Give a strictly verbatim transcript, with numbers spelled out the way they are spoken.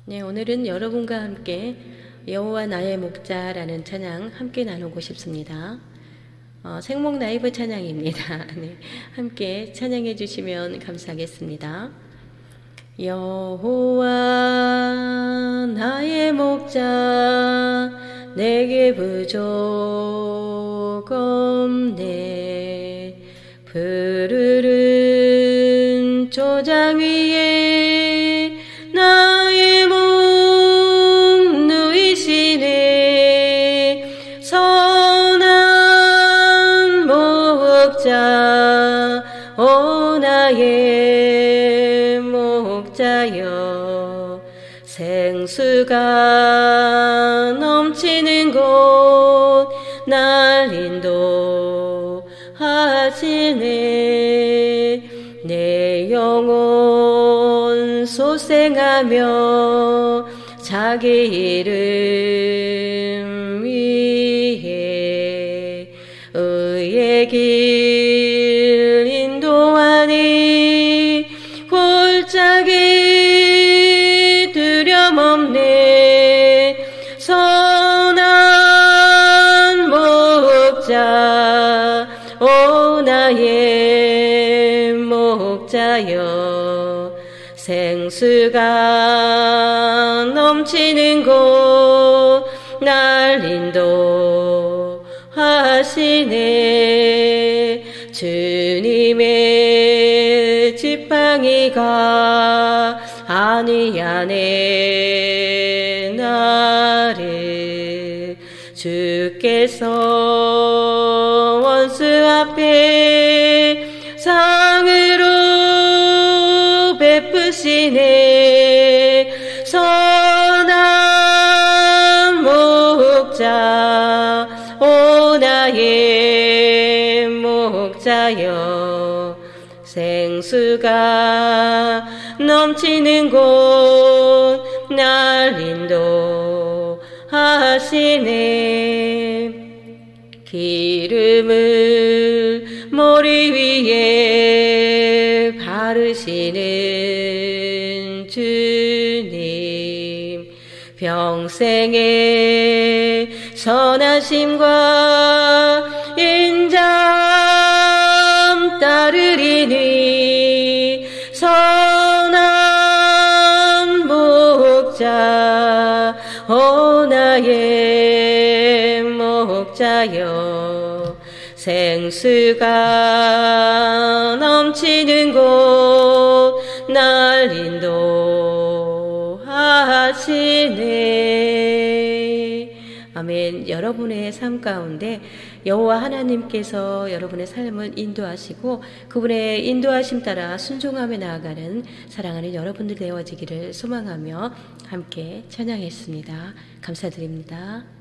네, 오늘은 여러분과 함께 여호와 나의 목자라는 찬양 함께 나누고 싶습니다. 어, 생목 라이브 찬양입니다. 네, 함께 찬양해 주시면 감사하겠습니다. 여호와 나의 목자 내게 부족 없네. 푸르른 초장 위에 나의 목 누이시네. 선한 목자 오 나의 목자여, 생수가 넘치는 곳 날 인도하시네. 내 영혼 소생하며 자기 이름 위해 의의 길 인도하니 골짜기 두려움 없네. 선한 목자 오 나의 목자여, 생수가 넘치는 곳 날 인도하시네. 주님의 지팡이가 아니하네 나를. 주께서 원수 앞에 상으로 베푸시네. 선한 목자 오 나의 목자여, 생수가 넘치는 곳 날 인도하시네. 기름을 머리 위에 바르시는 주님, 평생의 선하심과 인자함 따르리니. 선한 목자 오 나의 목자여, 생수가 넘치는 곳 날 인도하시네. 아멘. 여러분의 삶 가운데 여호와 하나님께서 여러분의 삶을 인도하시고 그분의 인도하심 따라 순종하며 나아가는 사랑하는 여러분들 되어지기를 소망하며 함께 찬양했습니다. 감사드립니다.